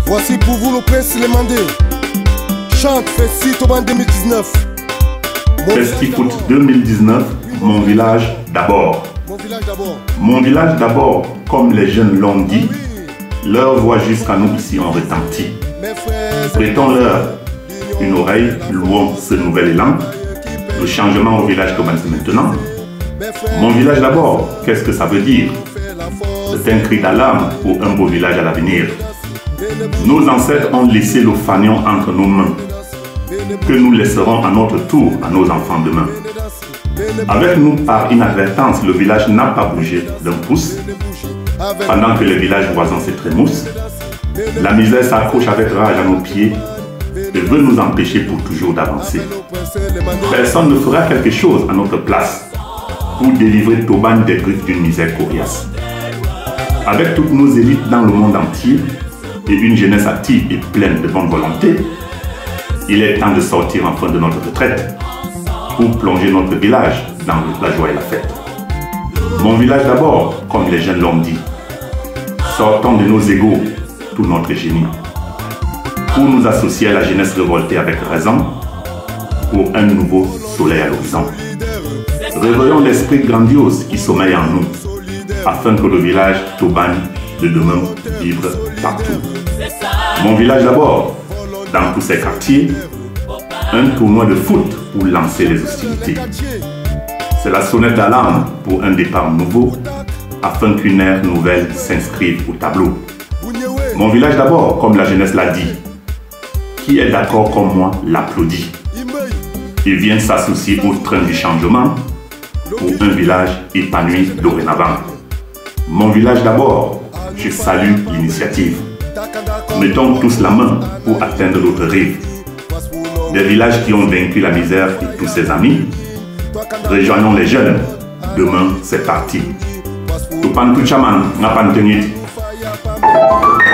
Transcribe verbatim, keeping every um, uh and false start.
Voici pour vous le prince Lemandé. Chante Festi Toban deux mille dix-neuf. Festi-Foot deux mille dix-neuf, mon village d'abord. Mon village d'abord. Mon village d'abord, comme les jeunes l'ont dit, leur voix jusqu'à nous ici en retentit. Prêtons-leur une oreille, louons ce nouvel élan. Le changement au village commence maintenant. Mon village d'abord, qu'est-ce que ça veut dire? C'est un cri d'alarme pour un beau village à l'avenir. Nos ancêtres ont laissé le fanion entre nos mains, que nous laisserons à notre tour à nos enfants demain. Avec nous, par inadvertance, le village n'a pas bougé d'un pouce, pendant que les villages voisins se trémoussent. La misère s'accroche avec rage à nos pieds et veut nous empêcher pour toujours d'avancer. Personne ne fera quelque chose à notre place pour délivrer Toban des griffes d'une misère coriace. Avec toutes nos élites dans le monde entier et une jeunesse active et pleine de bonne volonté, il est temps de sortir enfin de notre retraite pour plonger notre village dans la joie et la fête. Mon village d'abord, comme les jeunes l'ont dit. Sortons de nos égaux tout notre génie pour nous associer à la jeunesse révoltée avec raison pour un nouveau soleil à l'horizon. Réveillons l'esprit grandiose qui sommeille en nous afin que le village Toban de demain vibre partout. Mon village d'abord, dans tous ses quartiers, un tournoi de foot pour lancer les hostilités. C'est la sonnette d'alarme pour un départ nouveau afin qu'une ère nouvelle s'inscrive au tableau. Mon village d'abord, comme la jeunesse l'a dit, qui est d'accord comme moi l'applaudit. Il vient s'associer au train du changement pour un village épanoui dorénavant. Mon village d'abord, je salue l'initiative. Mettons tous la main pour atteindre l'autre rive. Des villages qui ont vaincu la misère et tous ses amis. Rejoignons les jeunes. Demain, c'est parti. Tupan Tuchaman, Napan Tenit.